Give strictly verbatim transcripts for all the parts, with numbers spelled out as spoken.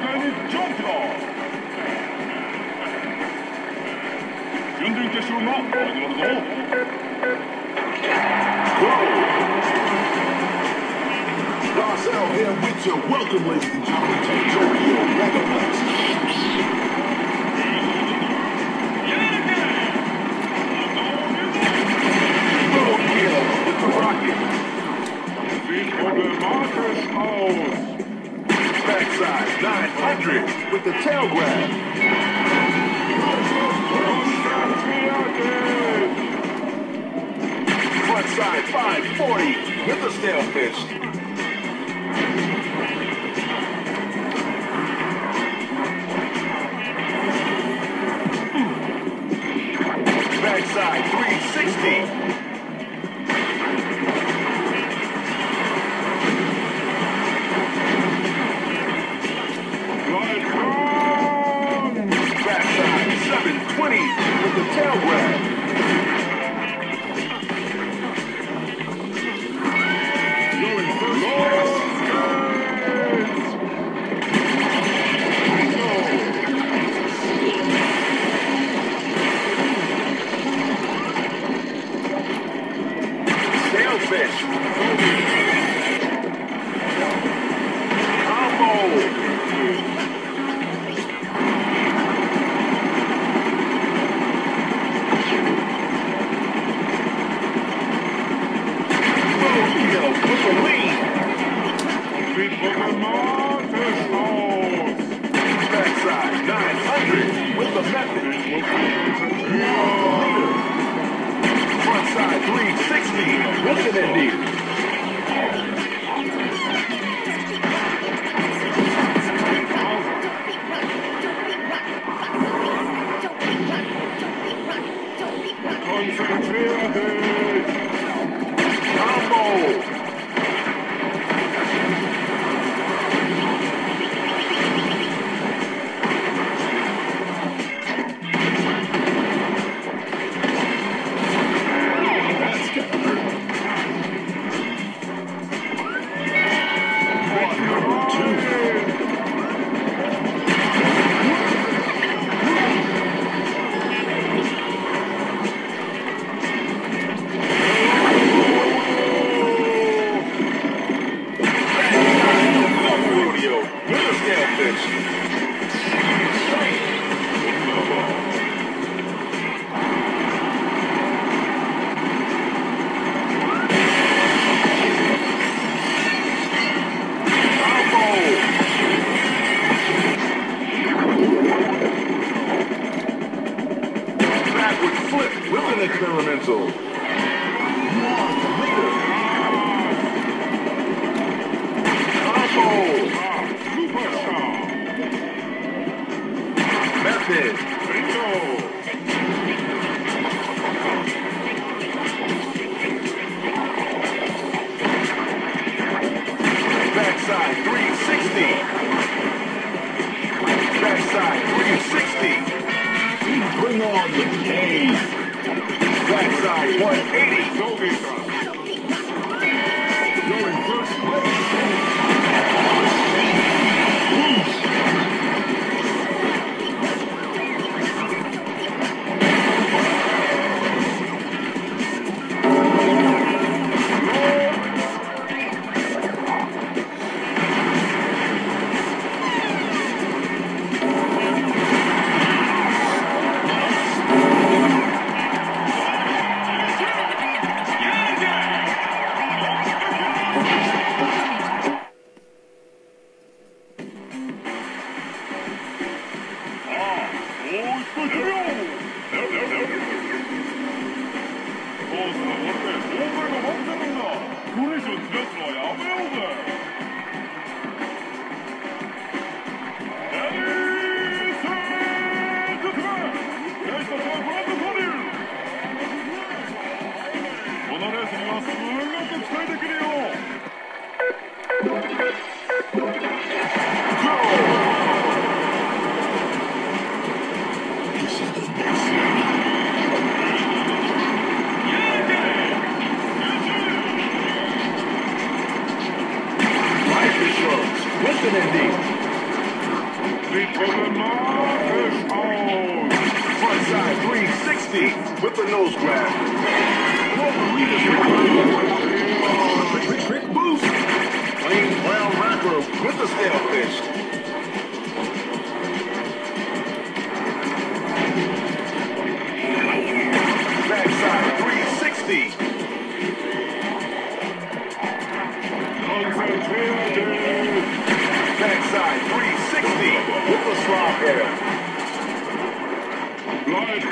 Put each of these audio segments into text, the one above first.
界にジャンプだ。準々決勝が始まるぞ。 Garcelle here with you. Welcome, ladies and gentlemen, to Tokyo Megaplex. Tokyo with the rocket. Sieht problematisch aus. Backside nine hundred with the tail grab. Front side five forty with the snail fist. Backside three sixty. Backside seven twenty with the tail grab. Going first. Sailfish. Combo. Backside nine hundred with the method. Front side three sixty with an Indy. Combo. Experimental. Combo. Method. Bingo. Backside three sixty. Backside three sixty. Bring on the pain. Backside one eighty. Going first place. Listen indeed. Frontside three sixty with the nose grab. Trick boost. Plain brown wrapper with the stale fish. Backside three sixty. Backside three sixty with the slop air. Light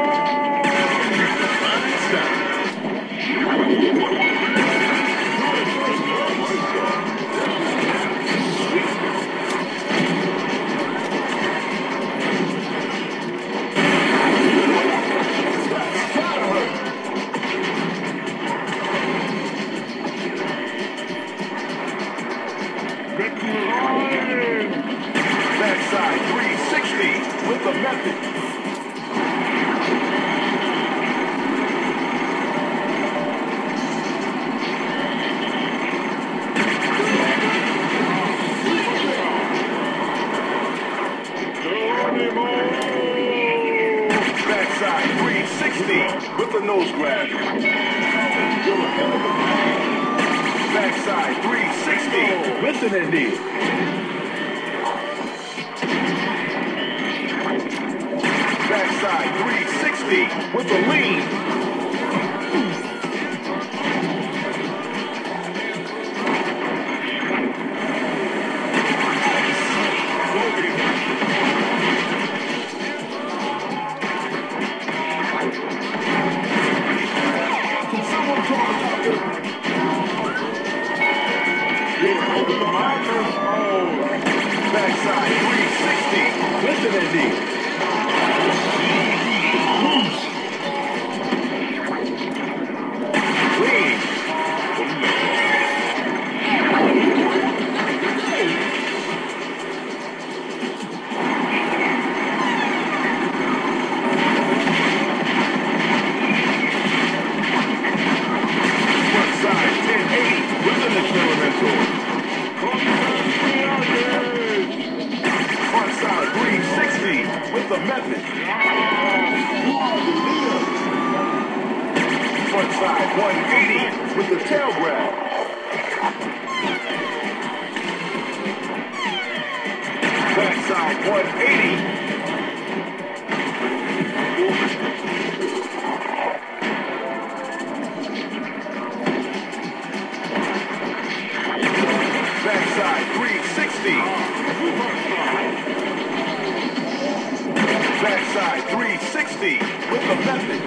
Backside three sixty with the method. Backside three sixty with the nose grab. Backside three sixty with an Indy. Backside three sixty with the lean. Can someone talk about it? Backside three sixty with an Indy. Frontside three sixty with the method. Frontside one eighty with the tail grab. Backside one eighty. Backside three sixty. Backside three sixty with the method.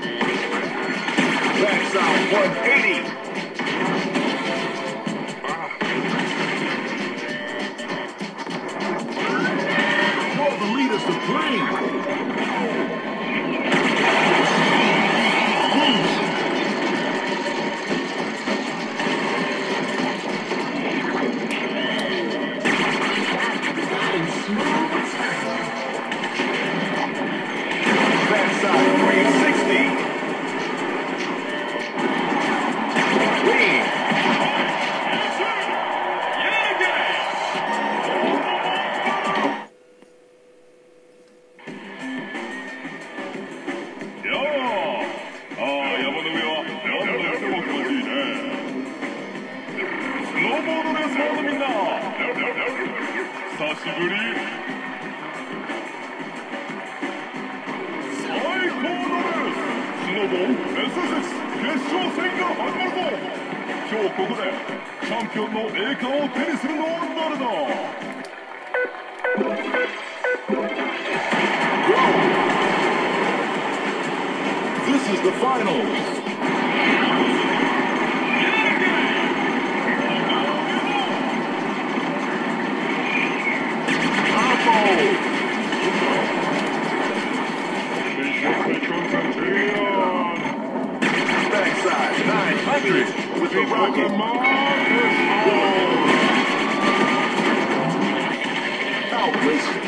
Backside one eighty. For the leaders to play. Backside three sixty. Lean. This is the finals. Backside nine hundred with the rocket. Outrageous.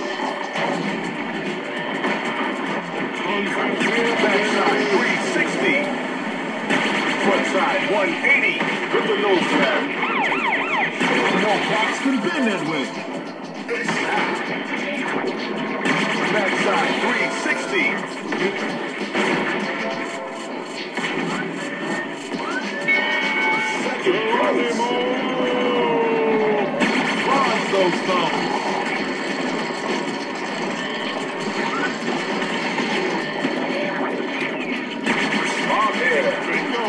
Backside three sixty. can bend that way. Backside three sixty. Second place. Launch those thumbs. Off air. Bingo.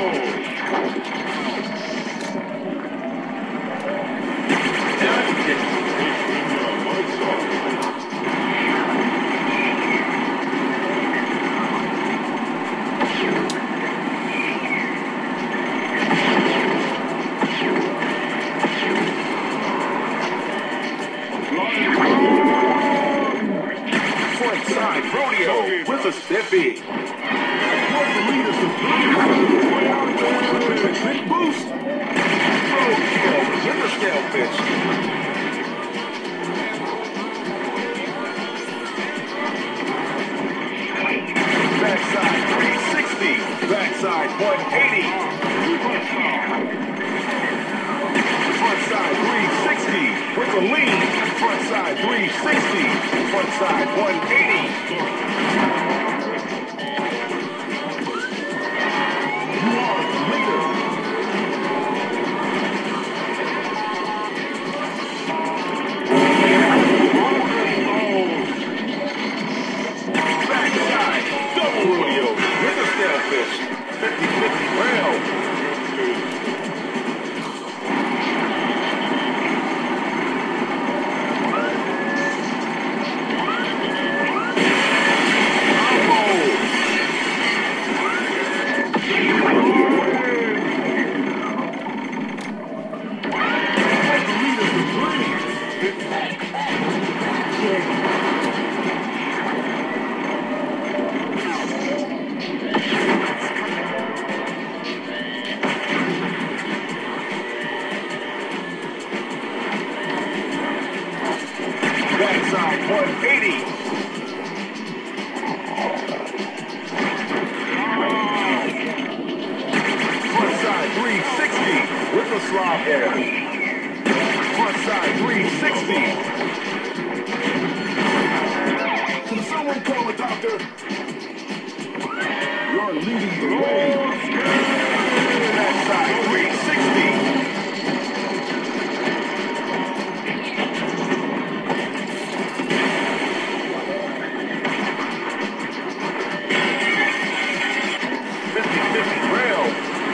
Frontside rodeo with a stiffy. What the leaders of big boost. Roadkill with a scale pitch. Backside three sixty. Backside one eighty. Frontside three sixty with a lean. Frontside three sixty. Frontside one eighty. You are the leader. Backside double rodeo with a scale fish. fifty fifty rail. Backside one eighty. Frontside three sixty with a slob air. Frontside three sixty. Can someone call a doctor? You're leading the way. Backside three sixty. fifty fifty rail.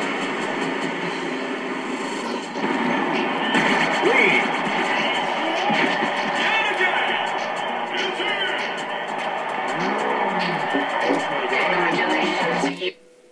Lead. Congratulations.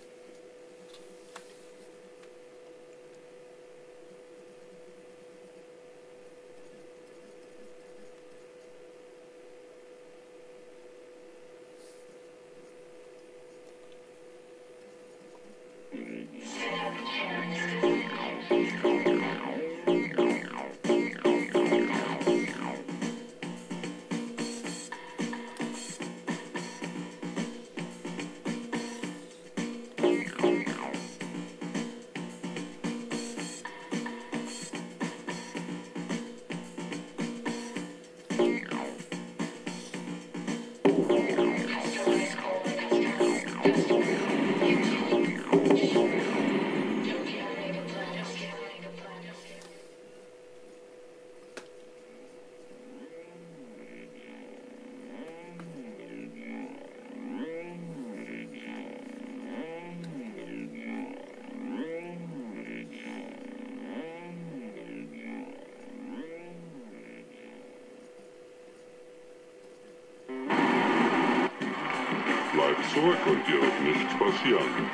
Bleibt zurück und dir wird nichts passieren.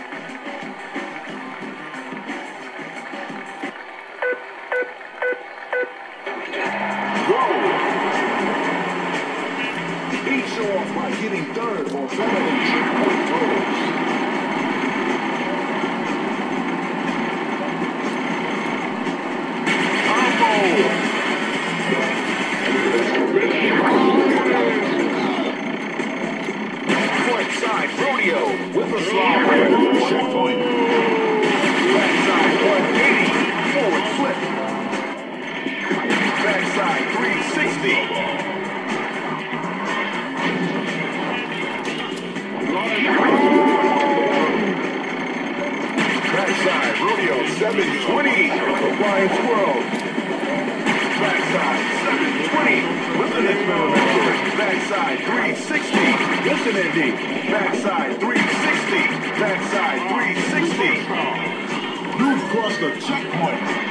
He'd show off by getting third on some of them trick point throws. Frontside rodeo with a slob air. Checkpoint. Backside one eighty. Forward flip. seven twenty. The flying twirl. Backside seven twenty. With an experiment. Backside three sixty. Listen, Indy. Backside three sixty. Backside three sixty. You've crossed the checkpoint.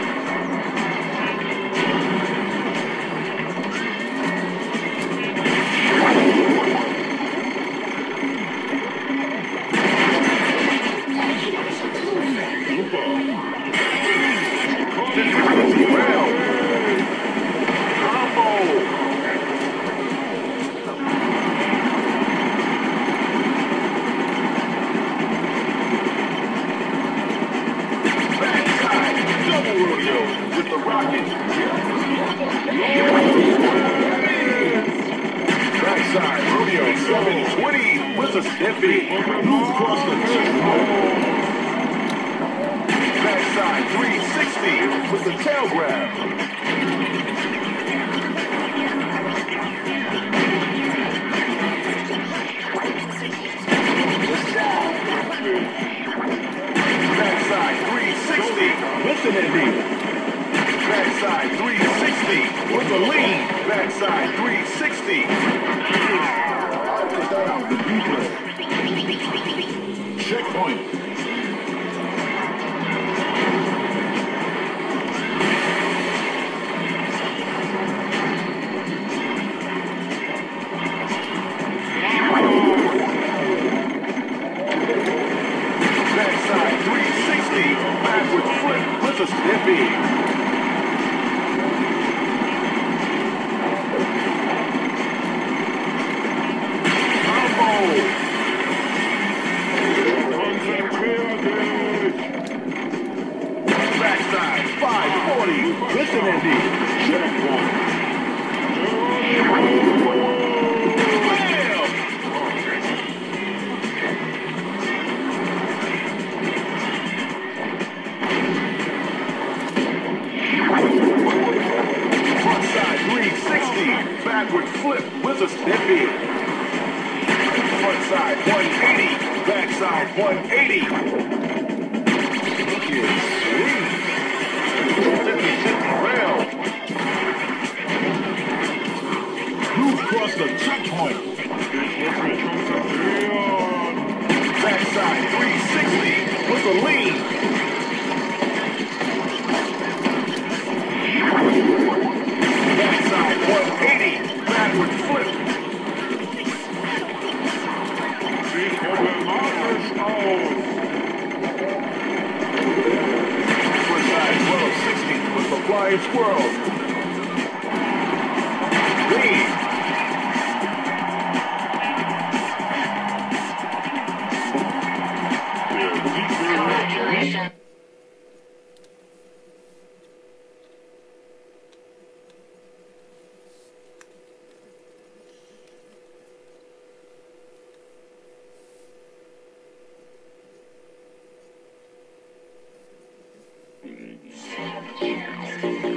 With the rocket. Backside rodeo seven twenty with a stiffy. You've crossed the checkpoint. Backside three sixty with the tail grab. Backside three sixty. Listen, Indy. Backside three sixty with the lean. Backside three sixty. Check that out. The replay. Checkpoint. Backside three sixty. Backwards flip with a stiffy. Backside five forty. Listen, Indy. Check one. Frontside three sixty. Backwards flip with a stiffy. Frontside one eighty. Backside one eighty. Look at sweet. fifty fifty rail. You've crossed the checkpoint. Backside three sixty with a lean. Backside one eighty. Backwards flip. Frontside twelve sixty with the flying swirl. Lean. Thank you.